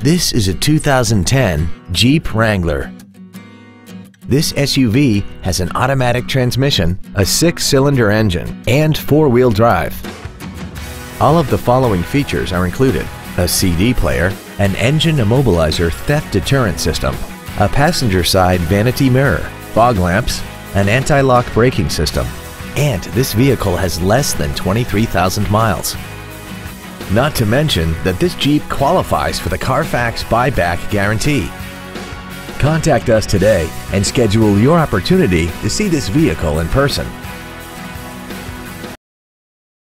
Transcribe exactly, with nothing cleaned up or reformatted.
This is a two thousand ten Jeep Wrangler. This S U V has an automatic transmission, a six-cylinder engine, and four-wheel drive. All of the following features are included: a C D player, an engine immobilizer theft deterrent system, a passenger side vanity mirror, fog lamps, an anti-lock braking system, and this vehicle has less than twenty-three thousand miles. Not to mention that this Jeep qualifies for the Carfax buyback guarantee. Contact us today and schedule your opportunity to see this vehicle in person.